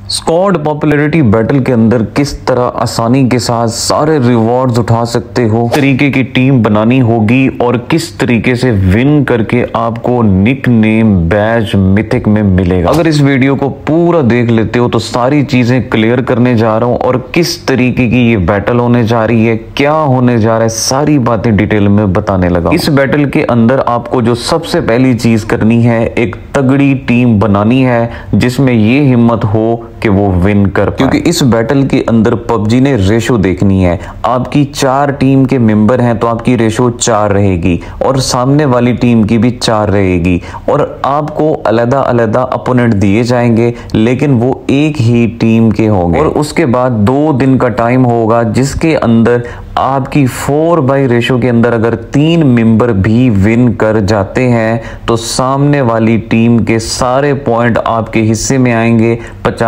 Squad popularity battle के अंदर किस तरह आसानी के साथ सारे रिवॉर्ड्स उठा सकते हो, तरीके की टीम बनानी होगी और किस तरीके से विन करके आपको निक नेम बैज मिथिक में मिलेगा। अगर इस वीडियो को पूरा देख लेते हो तो सारी चीजें क्लियर करने जा रहा हूं और किस तरीके की ये बैटल होने जा रही है, क्या होने जा रहा है, सारी बातें डिटेल में बताने लगा। इस बैटल के अंदर आपको जो सबसे पहली चीज करनी है, एक तगड़ी टीम बनानी है जिसमें ये हिम्मत हो कि वो विन कर पाए। क्योंकि इस बैटल के अंदर पबजी ने रेशो देखनी है। आपकी 4 टीम के मेंबर हैं तो आपकी रेशो 4 रहेगी और सामने वाली टीम की भी 4 रहेगी और आपको अलग अलग अपोनेंट दिए जाएंगे लेकिन वो एक ही टीम के होंगे। और उसके बाद 2 दिन का टाइम होगा जिसके अंदर आपकी 4 रेशो के अंदर अगर 3 मेंबर भी विन कर जाते हैं तो सामने वाली टीम के सारे पॉइंट आपके हिस्से में आएंगे।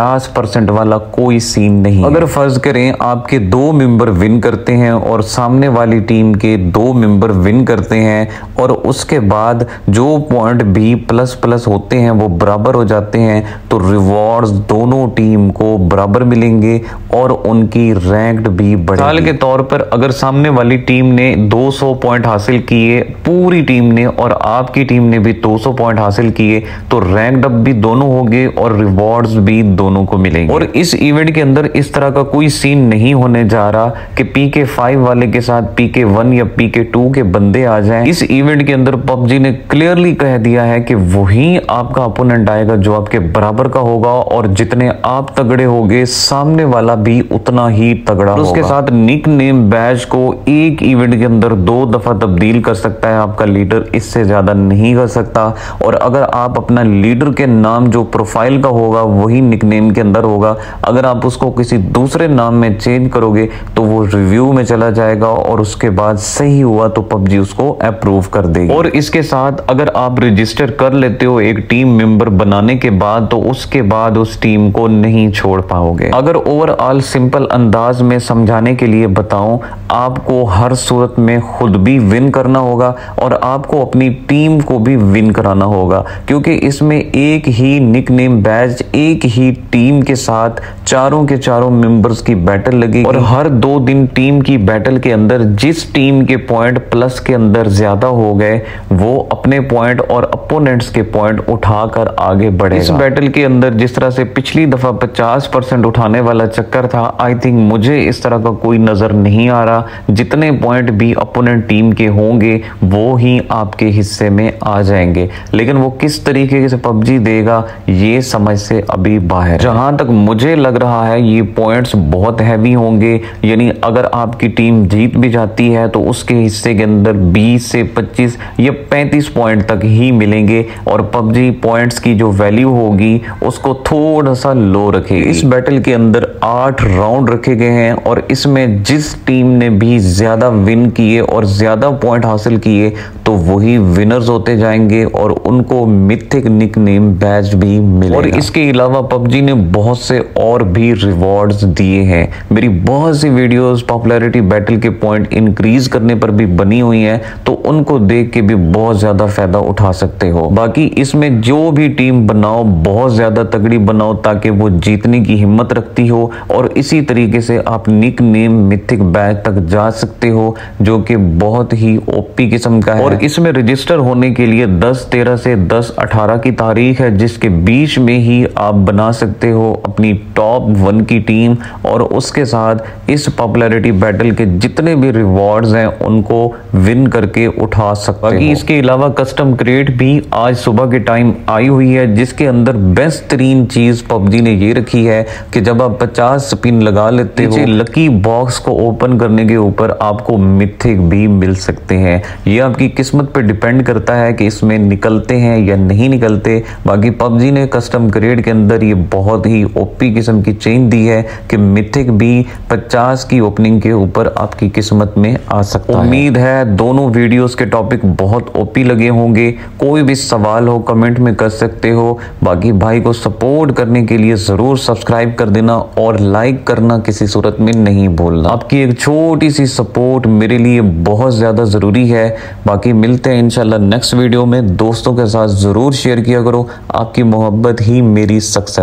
50% वाला कोई सीन नहीं। अगर फर्ज करें आपके 2 मेंबर विन करते हैं और सामने वाली टीम के 2 मेंबर विन करते हैं और उसके बाद जो पॉइंट भी प्लस प्लस होते हैं वो बराबर हो जाते हैं तो रिवॉर्ड्स दोनों टीम को बराबर मिलेंगे और उनकी रैंक्ड भी बढ़ेगी। मिसाल के तौर पर अगर सामने वाली टीम ने 200 पॉइंट हासिल किए पूरी टीम ने और आपकी टीम ने भी 200 पॉइंट हासिल किए तो रैंक्ड अप भी दोनों होंगे और रिवॉर्ड्स भी दोनों को मिलेंगे। और इस इवेंट के अंदर इस तरह का कोई सीन नहीं होने जा रहा कि PK5 वाले के साथ PK1 या PK2 के बंदे आ जाएं। इस इवेंट के अंदर पबजी ने क्लियरली कह दिया है कि वही आपका अपोनेंट आएगा जो आपके बराबर का होगा और जितने आप तगड़े होगे सामने वाला भी उतना ही तगड़ा होगा। उसके साथ निक नेम बैज को एक इवेंट के अंदर 2 दफा तब्दील कर सकता है आपका लीडर, इससे ज्यादा नहीं कर सकता। और अगर आप अपना लीडर के नाम जो प्रोफाइल का होगा वही निकनेम के अंदर होगा, अगर आप उसको किसी दूसरे नाम में चेंज करोगे तो वो रिव्यू में चला जाएगा और उसके बाद सही हुआ तो पबजी उसको अप्रूव कर देगी। और इसके साथ अगर आप रजिस्टर कर लेते हो एक टीम मेंबर बनाने के बाद तो उसके बाद उस टीम को नहीं छोड़ पाओगे। अगर ओवरऑल सिंपल अंदाज में समझाने के लिए बताऊं, आपको हर सूरत में खुद भी विन करना होगा और आपको अपनी टीम को भी विन कराना होगा क्योंकि इसमें एक ही निकनेम बैज एक ही टीम के साथ चारों के चारों मेंबर्स की बैटल लगेगी और हर 2 दिन टीम की बैटल के अंदर जिस टीम के पॉइंट प्लस के अंदर ज्यादा हो गए वो अपने पॉइंट और अपोनेंट्स के पॉइंट उठाकर आगे बढ़ेगा। इस बैटल के अंदर जिस तरह से पिछली दफा 50% उठाने वाला चक्कर था, आई थिंक मुझे इस तरह का कोई नजर नहीं आ रहा। जितने पॉइंट भी अपोनेंट टीम के होंगे वो ही आपके हिस्से में आ जाएंगे, लेकिन वो किस तरीके से पबजी देगा ये समझ से अभी बाहर है। जहां तक मुझे लग रहा है ये पॉइंट्स बहुत हैवी होंगे, यानी अगर आपकी टीम जीत भी जाती है तो उसके हिस्से के अंदर 20 से 25 या 35 पॉइंट तक ही मिलेंगे और पबजी पॉइंट्स की जो वैल्यू होगी उसको थोड़ा सा लो रखेगी। इस बैटल के अंदर 8 राउंड रखे गए हैं और इसमें जिस टीम ने भी ज्यादा विन किए और ज्यादा पॉइंट हासिल किए तो वही विनर्स होते जाएंगे और उनको मिथिक निकनेम बैज भी मिलेगा। और इसके अलावा पबजी ने बहुत से और भी रिवॉर्ड्स दिए हैं। मेरी बहुत सी वीडियोस पॉपुलैरिटी बैटल के पॉइंट इंक्रीज करने पर भी बनी हुई हैं तो उनको देख के भी बहुत ज्यादा फायदा उठा सकते हो। बाकी इसमें जो भी टीम बनाओ बहुत ज्यादा तगड़ी बनाओ ताकि वो जीतने की हिम्मत रखती हो और इसी तरीके से आप निक नेम मिथिक बैज तक जा सकते हो जो कि बहुत ही ओपी किस्म का है। और इसमें रजिस्टर होने के लिए 10/13 से 10/18 की तारीख है जिसके बीच में ही आप बना सकते हो अपनी टॉप 1 की टीम और उसके साथ इस पॉपुलैरिटी बैटल के जितने भी रिवॉर्ड्स हैं उनको विन करके उठा सकते हो। बाकी इसके अलावा कस्टम क्रिएट भी आज सुबह के टाइम आई हुई है जिसके अंदर बेस्ट तरीन चीज पबजी ने ये रखी है कि जब आप 50 स्पिन लगा लेते हो लकी बॉक्स को ओपन करने के ऊपर आपको मिथिक भी मिल सकते हैं। ये आपकी किस्मत पे डिपेंड करता है कि इसमें निकलते हैं या नहीं निकलते। बाकी पबजी ने कस्टम क्रिएट के अंदर ये बहुत ही ओपी किस्म की चेंज दी है कि मिथिक भी 50 की ओपनिंग के ऊपर आपकी किस्मत में आ सकता है। उम्मीद है दोनों वीडियोस के टॉपिक बहुत ओपी लगे होंगे। कोई भी सवाल हो कमेंट में कर सकते हो। बाकी भाई को सपोर्ट करने के लिए जरूर सब्सक्राइब कर देना और लाइक करना किसी सूरत में नहीं भूलना। आपकी एक छोटी सी सपोर्ट मेरे लिए बहुत ज्यादा जरूरी है। बाकी मिलते हैं इंशाल्लाह नेक्स्ट वीडियो में। दोस्तों के साथ जरूर शेयर किया करो, आपकी मोहब्बत ही मेरी सक्सेस है।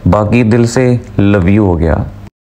बाकी दिल से लव यू हो गया।